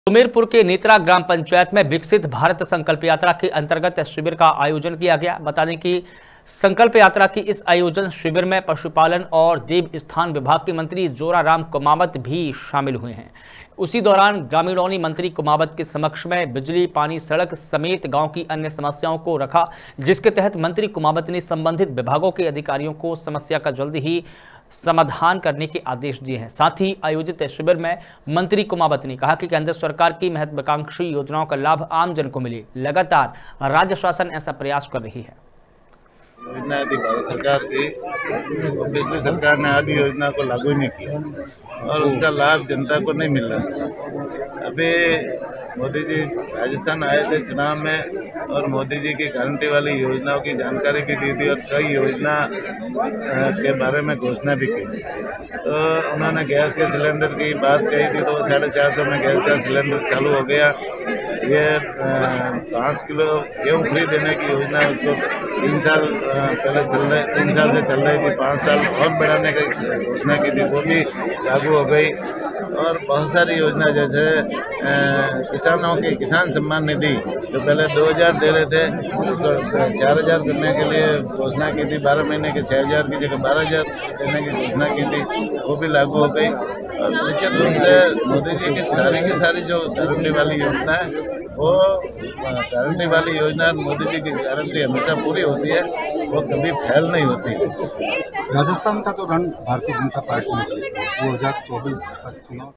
सुमेरपुर के नेत्रा ग्राम पंचायत में विकसित भारत संकल्प यात्रा के अंतर्गत शिविर का आयोजन किया गया। बता दें कि संकल्प यात्रा की इस आयोजन शिविर में पशुपालन और देव स्थान विभाग के मंत्री जोराराम कुमावत भी शामिल हुए हैं। उसी दौरान ग्रामीणों मंत्री कुमावत के समक्ष में बिजली, पानी, सड़क समेत गांव की अन्य समस्याओं को रखा, जिसके तहत मंत्री कुमावत ने संबंधित विभागों के अधिकारियों को समस्या का जल्द ही समाधान करने के आदेश दिए हैं। साथ ही आयोजित शिविर में मंत्री कुमावत ने कहा कि केंद्र सरकार की महत्वाकांक्षी योजनाओं का लाभ आम जन को मिले। लगातार राज्य शासन ऐसा प्रयास कर रही है। योजना थी भारत सरकार की, तो पिछली सरकार ने आदि योजना को लागू ही नहीं किया और उसका लाभ जनता को नहीं मिल रहा। अभी मोदी जी राजस्थान आए थे चुनाव में और मोदी जी की गारंटी वाली योजनाओं की जानकारी भी दी थी और कई योजना के बारे में घोषणा भी की। तो उन्होंने गैस के सिलेंडर की बात कही थी, तो 450 में गैस का सिलेंडर चालू हो गया। ये 5 किलो गेहूँ फ्री देने की योजना उसको 3 साल पहले तीन साल से चल रही थी, 5 साल और बढ़ाने की घोषणा की थी, वो भी लागू हो गई। और बहुत सारी योजना जैसे किसानों की किसान सम्मान निधि जो पहले 2000 दे रहे थे उसको 4000 करने के लिए घोषणा की थी, 12 महीने के 6000 की जगह 12000 देने की घोषणा की थी, वो भी लागू हो गई। और निश्चित रूप से मोदी जी की सारी जो गारंटी वाली योजना है वो गारंटी वाली योजना मोदी जी की गारंटी हमेशा पूरी होती है, वो कभी फेल नहीं होती। राजस्थान का तो रण भारतीय जनता पार्टी में 2024 का चुनाव